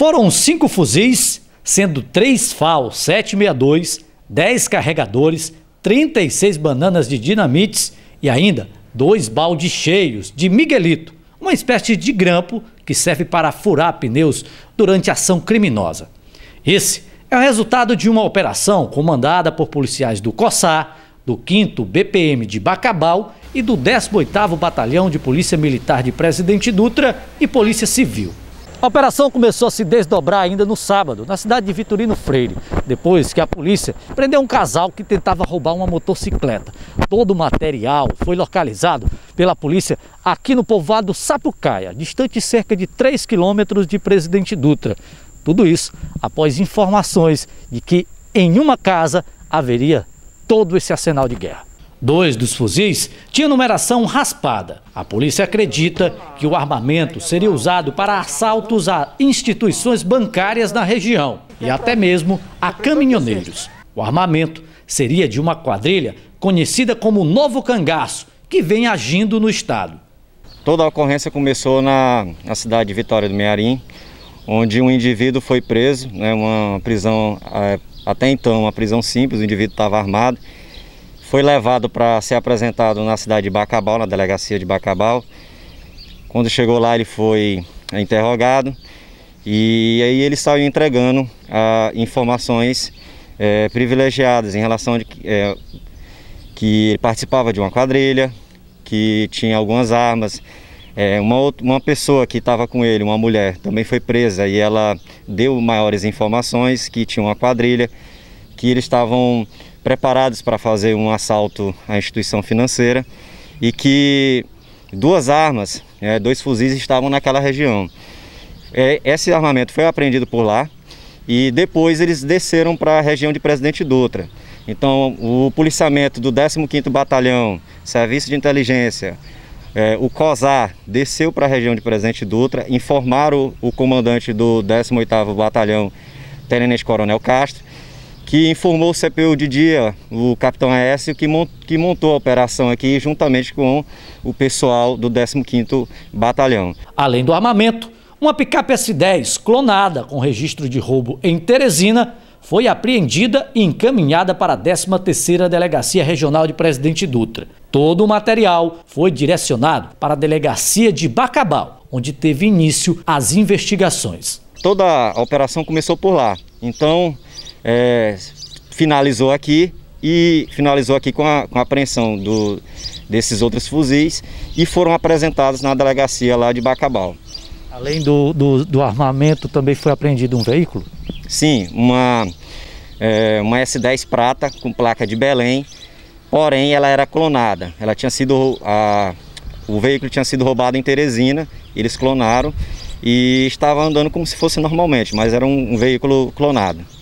Foram 5 fuzis, sendo 3 FAL 762, 10 carregadores, 36 bananas de dinamites e ainda 2 baldes cheios de miguelito, uma espécie de grampo que serve para furar pneus durante ação criminosa. Esse é o resultado de uma operação comandada por policiais do COSAR, do 5º BPM de Bacabal e do 18º Batalhão de Polícia Militar de Presidente Dutra e Polícia Civil. A operação começou a se desdobrar ainda no sábado, na cidade de Vitorino Freire, depois que a polícia prendeu um casal que tentava roubar uma motocicleta. Todo o material foi localizado pela polícia aqui no povoado Sapucaia, distante cerca de 3 quilômetros de Presidente Dutra. Tudo isso após informações de que em uma casa haveria todo esse arsenal de guerra. 2 dos fuzis tinham numeração raspada. A polícia acredita que o armamento seria usado para assaltos a instituições bancárias na região e até mesmo a caminhoneiros. O armamento seria de uma quadrilha conhecida como Novo Cangaço, que vem agindo no estado. Toda a ocorrência começou na cidade de Vitória do Mearim, onde um indivíduo foi preso, uma prisão, até então uma prisão simples, o indivíduo estava armado. Foi levado para ser apresentado na cidade de Bacabal, na delegacia de Bacabal. Quando chegou lá, ele foi interrogado e aí ele saiu entregando informações privilegiadas em relação a que ele participava de uma quadrilha, que tinha algumas armas. Uma pessoa que estava com ele, uma mulher, também foi presa e ela deu maiores informações que tinha uma quadrilha, que eles estavam preparados para fazer um assalto à instituição financeira e que 2 armas, 2 fuzis estavam naquela região. Esse armamento foi apreendido por lá e depois eles desceram para a região de Presidente Dutra. Então o policiamento do 15º Batalhão, Serviço de Inteligência, o COSAR desceu para a região de Presidente Dutra, informaram o comandante do 18º Batalhão, Tenente Coronel Castro, que informou o CPU de dia, o capitão Aécio, que montou a operação aqui juntamente com o pessoal do 15º Batalhão. Além do armamento, uma picape S10 clonada com registro de roubo em Teresina foi apreendida e encaminhada para a 13ª Delegacia Regional de Presidente Dutra. Todo o material foi direcionado para a Delegacia de Bacabal, onde teve início as investigações. Toda a operação começou por lá, então finalizou aqui com a apreensão desses outros fuzis e foram apresentados na delegacia lá de Bacabal. Além do armamento, também foi apreendido um veículo? Sim, uma S10 prata com placa de Belém, porém ela era clonada. O veículo tinha sido roubado em Teresina, eles clonaram e estava andando como se fosse normalmente, mas era um veículo clonado.